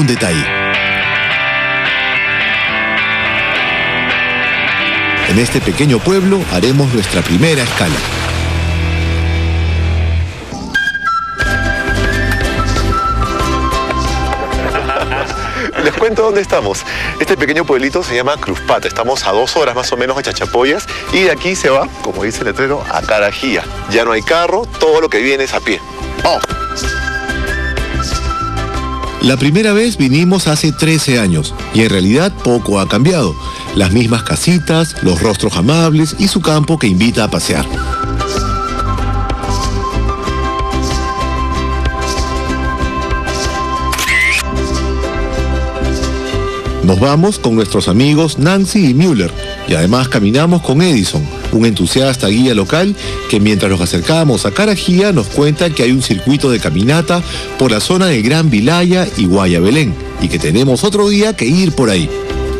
detalle. En este pequeño pueblo haremos nuestra primera escala. Les cuento dónde estamos. Este pequeño pueblito se llama Cruzpata. Estamos a 2 horas más o menos de Chachapoyas y de aquí se va, como dice el letrero, a Carajía. Ya no hay carro, todo lo que viene es a pie. ¡Vamos! La primera vez vinimos hace 13 años y en realidad poco ha cambiado. Las mismas casitas, los rostros amables y su campo que invita a pasear. Nos vamos con nuestros amigos Nancy y Müller y además caminamos con Edison, un entusiasta guía local que mientras nos acercamos a Carajía nos cuenta que hay un circuito de caminata por la zona de Gran Vilaya y Guayabelén y que tenemos otro día que ir por ahí.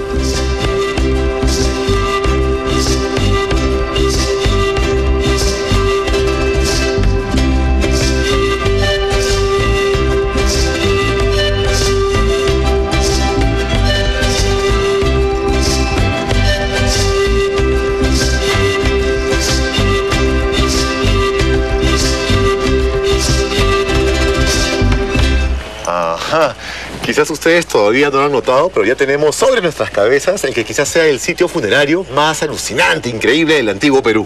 Quizás ustedes todavía no lo han notado, pero ya tenemos sobre nuestras cabezas el que quizás sea el sitio funerario más alucinante, increíble del antiguo Perú.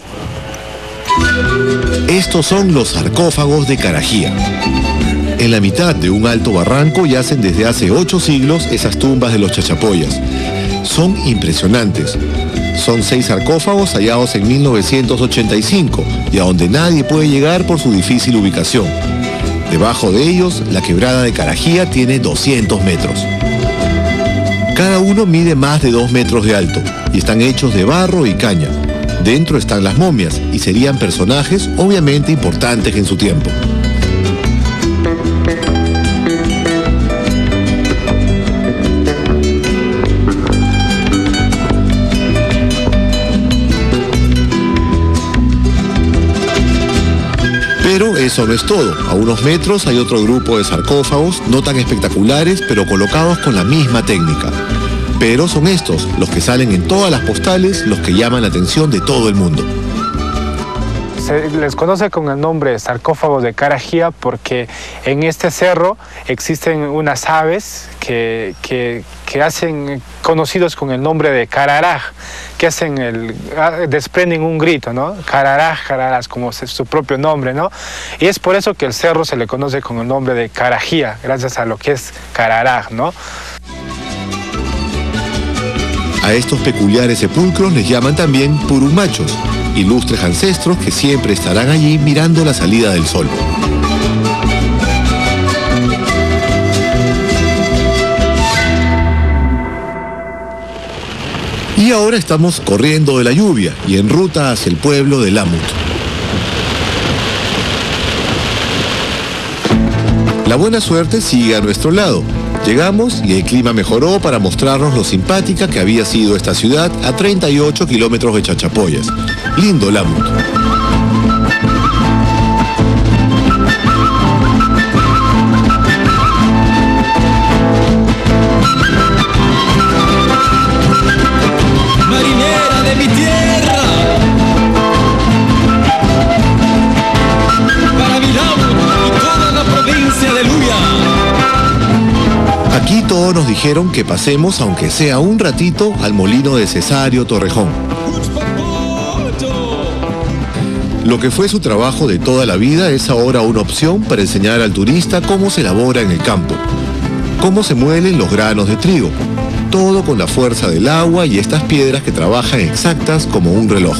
Estos son los sarcófagos de Carajía. En la mitad de un alto barranco yacen desde hace 8 siglos esas tumbas de los Chachapoyas. Son impresionantes. Son 6 sarcófagos hallados en 1985 y a donde nadie puede llegar por su difícil ubicación. Debajo de ellos, la quebrada de Carajía tiene 200 metros. Cada uno mide más de 2 metros de alto y están hechos de barro y caña. Dentro están las momias y serían personajes obviamente importantes en su tiempo. Pero eso no es todo. A unos metros hay otro grupo de sarcófagos, no tan espectaculares, pero colocados con la misma técnica. Pero son estos, los que salen en todas las postales, los que llaman la atención de todo el mundo. Se les conoce con el nombre de sarcófagos de Carajía porque en este cerro existen unas aves que hacen conocidos con el nombre de cararaj, que desprenden un grito, ¿no? Cararaj, cararaj, como es su propio nombre, ¿no? Y es por eso que el cerro se le conoce con el nombre de Carajía, gracias a lo que es cararaj, ¿no? A estos peculiares sepulcros les llaman también purumachos, ilustres ancestros que siempre estarán allí mirando la salida del sol. Y ahora estamos corriendo de la lluvia y en ruta hacia el pueblo de Lamut. La buena suerte sigue a nuestro lado. Llegamos y el clima mejoró para mostrarnos lo simpática que había sido esta ciudad a 38 kilómetros de Chachapoyas. Lindo Lamut. Marinera de mi tierra, para mi Lamut y toda la provincia de Luya. Aquí todos nos dijeron que pasemos, aunque sea un ratito, al molino de Cesario Torrejón. Lo que fue su trabajo de toda la vida es ahora una opción para enseñar al turista cómo se elabora en el campo, cómo se muelen los granos de trigo, todo con la fuerza del agua y estas piedras que trabajan exactas como un reloj.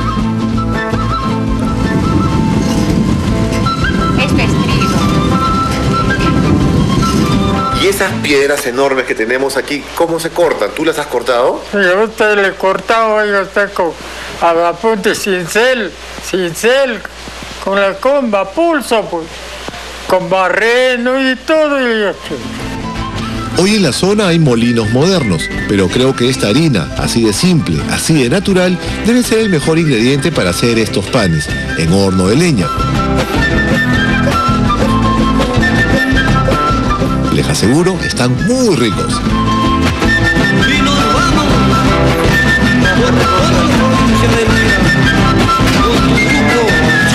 Y esas piedras enormes que tenemos aquí, ¿cómo se cortan? ¿Tú las has cortado? Sí, a usted le he cortado, yo tengo a punta cincel, con la comba, pulso, pues, con barreno y todo. Hoy en la zona hay molinos modernos, pero creo que esta harina, así de simple, así de natural, debe ser el mejor ingrediente para hacer estos panes, en horno de leña. Les aseguro, están muy ricos. Y nos vamos por toda la provincia de Luya con tu grupo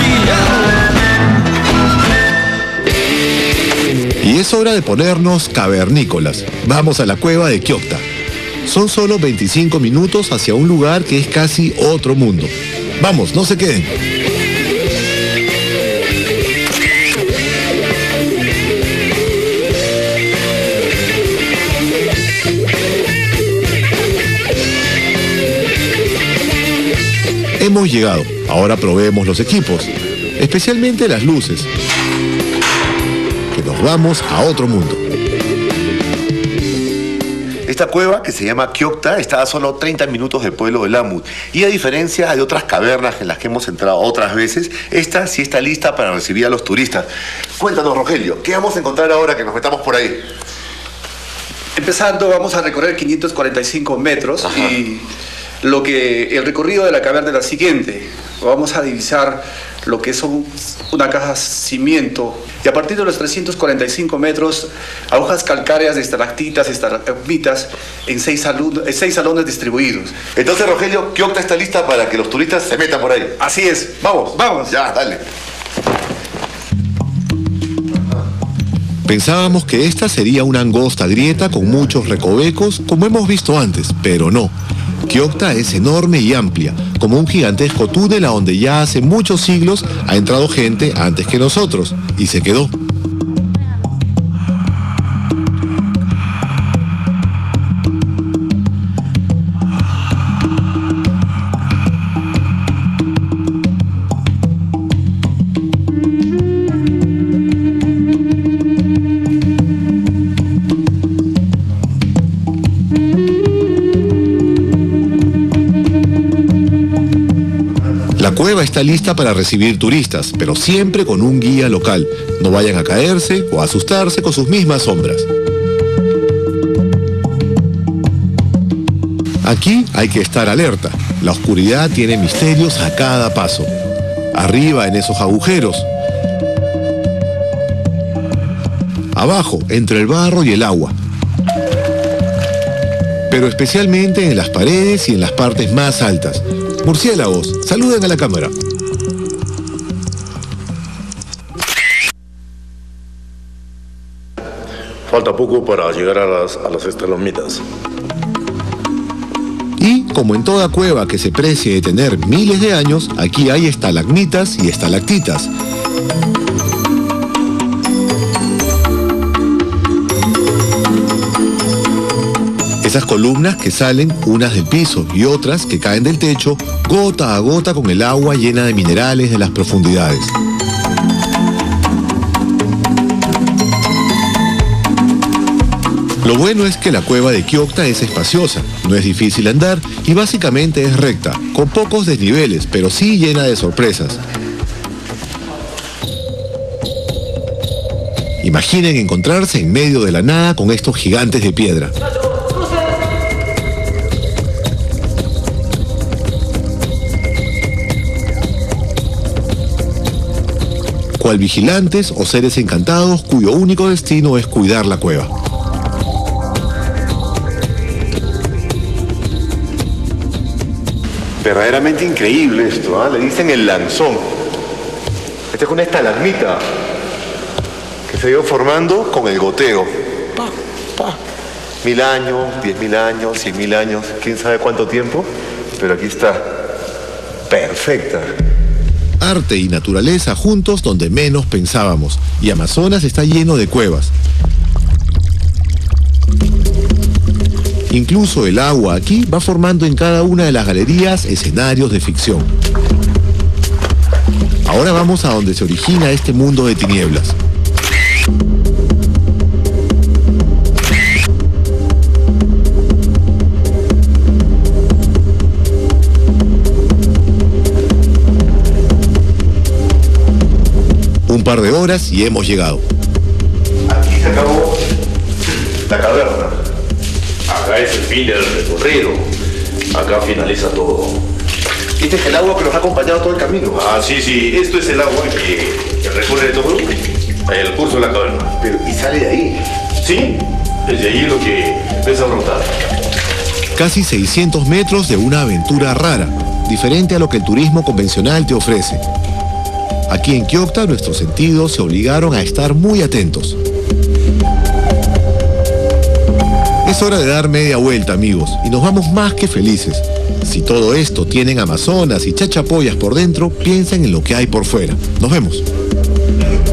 Chillao. Y es hora de ponernos cavernícolas. Vamos a la cueva de Kiokta. Son solo 25 minutos hacia un lugar que es casi otro mundo. Vamos, no se queden. Hemos llegado. Ahora probemos los equipos, especialmente las luces. Que nos vamos a otro mundo. Esta cueva, que se llama Kiokta, está a solo 30 minutos del pueblo de Lamut. Y a diferencia de otras cavernas en las que hemos entrado otras veces, esta sí está lista para recibir a los turistas. Cuéntanos, Rogelio, ¿qué vamos a encontrar ahora que nos metamos por ahí? Empezando, vamos a recorrer 545 metros. Ajá. Y el recorrido de la caverna es la siguiente. Vamos a divisar lo que es una caja cimiento, y a partir de los 345 metros, agujas calcáreas de estalactitas, estalagmitas en 6 salones distribuidos. Entonces, Rogelio, Kiokta está lista para que los turistas se metan por ahí. Así es. Vamos. Vamos. Ya, dale. Pensábamos que esta sería una angosta grieta con muchos recovecos, como hemos visto antes, pero no. Kiokta es enorme y amplia, como un gigantesco túnel a donde ya hace muchos siglos ha entrado gente antes que nosotros, y se quedó. La cueva está lista para recibir turistas, pero siempre con un guía local. No vayan a caerse o a asustarse con sus mismas sombras. Aquí hay que estar alerta. La oscuridad tiene misterios a cada paso. Arriba en esos agujeros. Abajo, entre el barro y el agua. Pero especialmente en las paredes y en las partes más altas. Murciélagos, saluden a la cámara. Falta poco para llegar a las estalagmitas. Y, como en toda cueva que se precie de tener miles de años, aquí hay estalagmitas y estalactitas. Esas columnas que salen unas del piso y otras que caen del techo gota a gota con el agua llena de minerales de las profundidades. Lo bueno es que la cueva de Kiokta es espaciosa, no es difícil andar y básicamente es recta, con pocos desniveles, pero sí llena de sorpresas. Imaginen encontrarse en medio de la nada con estos gigantes de piedra. Cual vigilantes o seres encantados cuyo único destino es cuidar la cueva. Verdaderamente increíble esto, ¿eh? Le dicen el lanzón. Esta es una estalagmita que se ha ido formando con el goteo. 1000 años, 10.000 años, 100.000 años, quién sabe cuánto tiempo, pero aquí está, perfecta. Arte y naturaleza juntos donde menos pensábamos, y Amazonas está lleno de cuevas. Incluso el agua aquí va formando en cada una de las galerías escenarios de ficción. Ahora vamos a donde se origina este mundo de tinieblas. Un par de horas y hemos llegado. Aquí se acabó la caverna. Acá es el fin del recorrido. Acá finaliza todo. Este es el agua que nos ha acompañado todo el camino. Ah, sí, esto es el agua que recorre todo el curso de la caverna. Pero, ¿y sale de ahí? Sí, desde ahí lo que empieza a rotar. Casi 600 metros de una aventura rara, diferente a lo que el turismo convencional te ofrece. Aquí en Kiocta nuestros sentidos se obligaron a estar muy atentos. Es hora de dar media vuelta, amigos, y nos vamos más que felices. Si todo esto tienen amazonas y chachapoyas por dentro, piensen en lo que hay por fuera. Nos vemos.